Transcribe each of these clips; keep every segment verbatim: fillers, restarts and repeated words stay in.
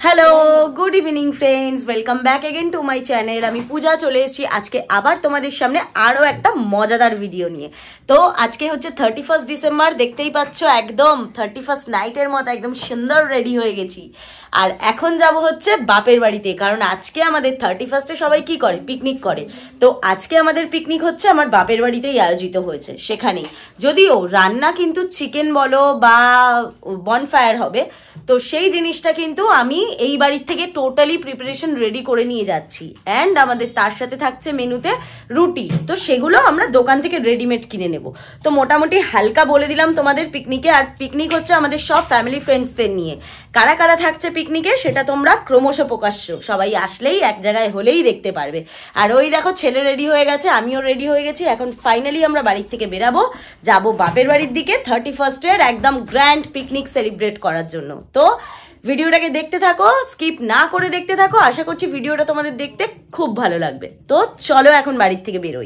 Hello good evening friends welcome back again to my channel आमी पूजा चले एसेছি আজকে আবার তোমাদের সামনে আরো একটা মজাদার ভিডিও নিয়ে। তো আজকে হচ্ছে থার্টি ফার্স্ট ডিসেম্বর, দেখতেই পাচ্ছ একদম থার্টি ফার্স্ট নাইটের মতো একদম সুন্দর রেডি হয়ে গেছি। আর এখন যাব হচ্ছে বাপের বাড়িতে, কারণ আজকে আমাদের থার্টি ফার্স্টে সবাই কি করে, পিকনিক করে। তো আজকে আমাদের পিকনিক হচ্ছে আমার বাপের বাড়িতেই আয়োজিত হয়েছে। সেখানে যদিও রান্না কিন্তু চিকেন বলো বা বনফায়ার হবে, তো সেই জিনিসটা কিন্তু আমি এই বাড়ির থেকে টোটালি প্রিপারেশন রেডি করে নিয়ে যাচ্ছি। অ্যান্ড আমাদের তার সাথে থাকছে মেনুতে রুটি, তো সেগুলো আমরা দোকান থেকে রেডিমেড কিনে নেব। তো মোটামুটি হালকা বলে দিলাম তোমাদের পিকনিকে। আর পিকনিক হচ্ছে আমাদের সব ফ্যামিলি ফ্রেন্ডসদের নিয়ে। কারা কারা থাকছে পিকনিকে সেটা তোমরা ক্রমশ প্রকাশ্য, সবাই আসলেই এক জায়গায় হলেই দেখতে পারবে। আর ওই দেখো ছেলে রেডি হয়ে গেছে, আমিও রেডি হয়ে গেছি। এখন ফাইনালি আমরা বাড়ির থেকে বেরাবো, যাব বাপের বাড়ির দিকে থার্টি ফার্স্টের একদম গ্র্যান্ড পিকনিক সেলিব্রেট করার জন্য। তো ভিডিওটাকে দেখতে থাকো, স্কিপ না করে দেখতে থাকো। আশা করছি ভিডিওটা তোমাদের দেখতে খুব ভালো লাগবে। তো চলো এখন বাড়ির থেকে বেরোই।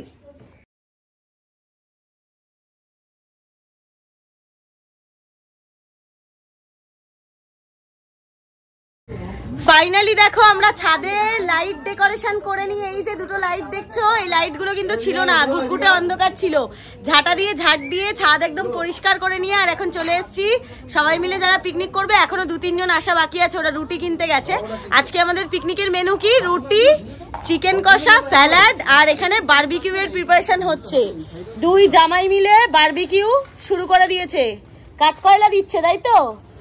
ফাইনালি দেখো আমরা ছাদে লাইট ডেকোরেশন করে নিয়ে, এই যে দুটো লাইট দেখছো, এই লাইটগুলো কিন্তু ছিল না, ঘুটঘুটে অন্ধকার ছিল। ঝাঁটা দিয়ে ঝাঁট দিয়ে ছাদ একদম পরিষ্কার করে নিয়ে আর এখন চলে এসেছি সবাই মিলে যারা পিকনিক করবে। এখনো দু তিনজন আসা বাকি আছে, ওরা রুটি কিনতে গেছে। আজকে আমাদের পিকনিকের মেনু কি, রুটি, চিকেন কষা, স্যালাড, আর এখানে বারবিকিউ এর প্রিপারেশন হচ্ছে। দুই জামাই মিলে বারবিকিউ শুরু করে দিয়েছে, কাঠকয়লা দিচ্ছে, তাই তো?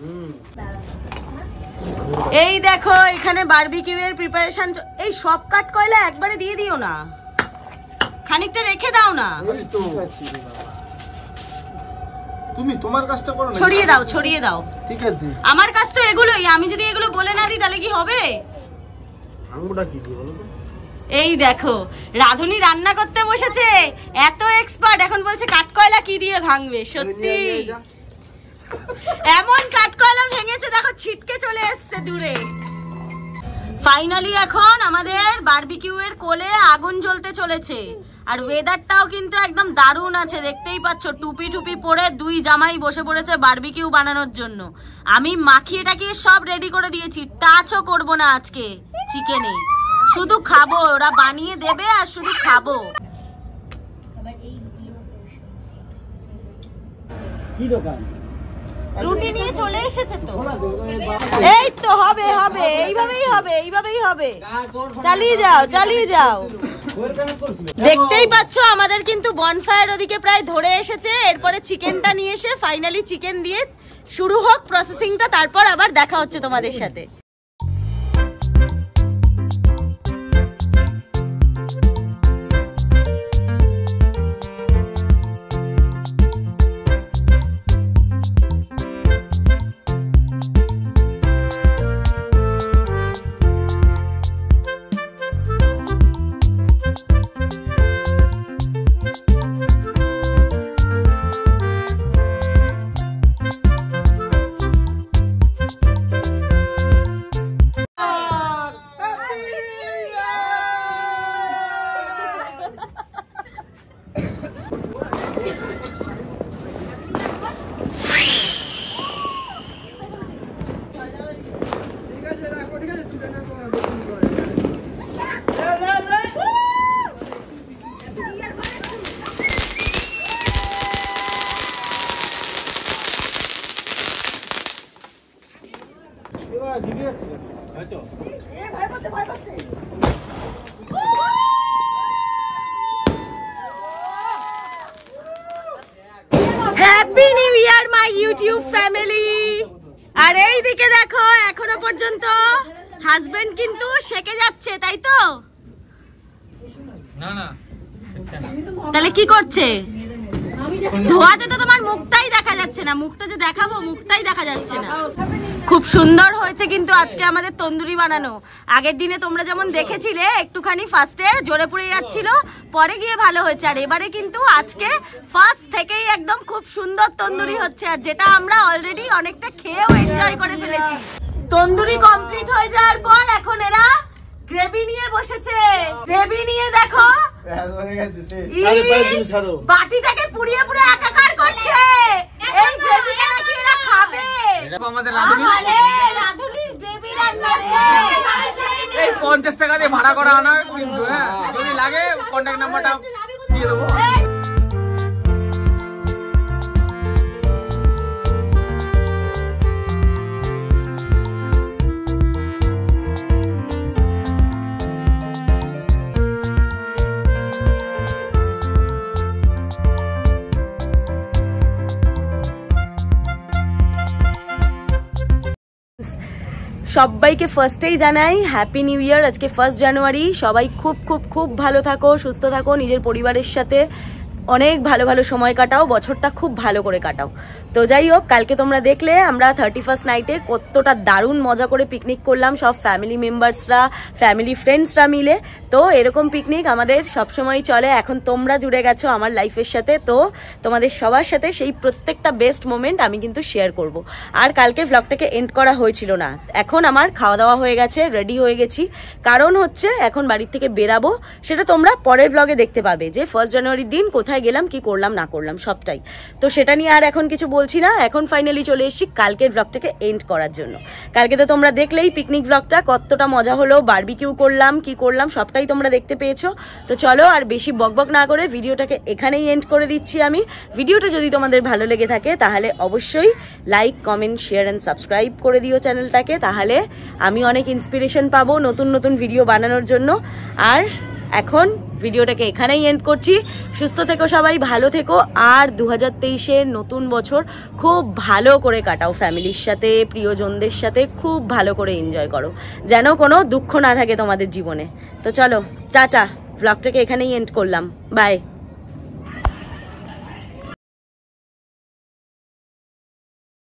এই দেখো এখানে বারবিকিউ এর প্রিপারেশন। এই সব কাঠ কয়লা একবারে দিয়ে দিও না, খানিকটা রেখে দাও না। তুমি তোমার কাজটা করো না, ছড়িয়ে দাও ছড়িয়ে দাও। ঠিক আছে, আমার কাজ তো এগুলোই, আমি যদি এগুলো বলে না দিই তাহলে কি হবে? আঙ্গুটা কি দিয়ে বলো তো? এই দেখো রাধুনি রান্না করতে বসেছে, এত এক্সপার্ট, এখন বলছে কাঠকয়লা কি দিয়ে ভাঙবে। সত্যি এমন কাঠকয়লা ভেঙেছে দেখো, ছিটকে চলে এসছে দূরে। ফাইনালি এখন আমাদের বারবিকিউ এর কোলে আগুন জ্বলতে চলেছে। আর ওয়েদারটাও কিন্তু একদম দারুণ আছে, দেখতেই পাচ্ছ। টুপি টুপি পরে দুই জামাই বসে পড়েছে বারবিকিউ বানানোর জন্য। আমি মাখিয়ে টাকিয়ে সব রেডি করে দিয়েছি, টাচও করব না আজকে চিকেনে, শুধু খাবো। ওরা বানিয়ে দেবে আর শুধু খাবো। কি দোকান? রুটি নিয়ে চলে এসেছে তো, এই তো হবে হবে, এইভাবেই হবে এইভাবেই হবে। চালিয়ে যাও চালিয়ে যাও। দেখতেই পাচ্ছ আমাদের কিন্তু বনফায়ার ওদিকে প্রায় ধরে এসেছে। এরপরে চিকেনটা নিয়ে এসে ফাইনালি চিকেন দিয়ে শুরু হোক প্রসেসিংটা, তারপর আবার দেখা হচ্ছে তোমাদের সাথে। Happy new year my YouTube family. আর এই দিকে দেখো এখনো পর্যন্ত হাজবেন্ড কিন্তু সেকে যাচ্ছে, তাই তো? না না, তাহলে কি করছে? ধোয়াতে তো তোমার মুখটাই দেখা যাচ্ছে না, মুখটা যে দেখাবো মুখটাই দেখা যাচ্ছে না। খুব সুন্দর হয়েছে কিন্তু আজকে আমাদের তন্দুরি বানানো। আগের দিনে তোমরা যেমন দেখেছিলে একটুখানি ফার্স্টে জোরে পড়ে যাচ্ছিল, পরে গিয়ে ভালো হয়েছে। আর এবারে কিন্তু আজকে ফার্স্ট থেকেই একদম খুব সুন্দর তন্দুরি হচ্ছে, আর যেটা আমরা অলরেডি অনেকটা খেয়েও এনজয় করে ফেলেছি। তন্দুরি কমপ্লিট হয়ে যাওয়ার পর এখন এরা গ্রেভি নিয়ে বসেছে। গ্রেভি নিয়ে দেখো বাটিটাকে পুড়িয়ে পুড়িয়ে একাকার করছে। এই গ্রেভিটা নাকি এরা খাবে। আমাদের রাধুনি রাধুনি গ্রেভি রান্না রে। পঞ্চাশ টাকা দিয়ে ভাড়া করা আনা কিন্তু, হ্যাঁ যদি লাগে কন্ট্যাক্ট নাম্বারটা দিয়ে দেবো। সবাইকে ফার্স্টেই জানাই হ্যাপি নিউ ইয়ার। আজকে ফার্স্ট জানুয়ারি। সবাই খুব খুব খুব ভালো থাকো, সুস্থ থাকো, নিজের পরিবারের সাথে অনেক ভালো ভালো সময় কাটাও, বছরটা খুব ভালো করে কাটাও। তো যাই হোক, কালকে তোমরা দেখলে আমরা থার্টি ফার্স্ট নাইটে কতটা দারুণ মজা করে পিকনিক করলাম সব ফ্যামিলি মেম্বার্সরা, ফ্যামিলি ফ্রেন্ডসরা মিলে। তো এরকম পিকনিক আমাদের সবসময় চলে। এখন তোমরা জুড়ে গেছো আমার লাইফের সাথে, তো তোমাদের সবার সাথে সেই প্রত্যেকটা বেস্ট মোমেন্ট আমি কিন্তু শেয়ার করব। আর কালকে ভ্লগটাকে এন্ড করা হয়েছিল না। এখন আমার খাওয়া দাওয়া হয়ে গেছে, রেডি হয়ে গেছি। কারণ হচ্ছে এখন বাড়ির থেকে বেরাবো, সেটা তোমরা পরের ভ্লগে দেখতে পাবে যে ফার্স্ট জানুয়ারির দিন কোথায় গেলাম, কি করলাম না করলাম সবটাই। তো সেটা নিয়ে আর এখন কিছু বলছি না। এখন ফাইনালি চলে এসেছি কালকের ব্লগটাকে এন্ড করার জন্য। কালকে তো তোমরা দেখলেই পিকনিক ব্লগটা কতটা মজা হলো, বারবিকিউ করলাম, কি করলাম সবটাই তোমরা দেখতে পেয়েছো। তো চলো আর বেশি বকবক না করে ভিডিওটাকে এখানেই এন্ড করে দিচ্ছি আমি। ভিডিওটা যদি তোমাদের ভালো লেগে থাকে তাহলে অবশ্যই like, comment, share and subscribe করে দিও চ্যানেলটাকে। তাহলে আমি অনেক ইন্সপিরেশন পাবো নতুন নতুন ভিডিও বানানোর জন্য। আর এখন ভিডিওটাকে এখানেই এন্ড করছি। সুস্থ থেকো সবাই, ভালো থেকো। আর দু হাজার তেইশের নতুন বছর খুব ভালো করে কাটাও, ফ্যামিলির সাথে, প্রিয়জনদের সাথে খুব ভালো করে এনজয় করো, যেন কোনো দুঃখ না থাকে তোমাদের জীবনে। তো চলো টাটা, ব্লগটাকে এখানেই এন্ড করলাম। বাই।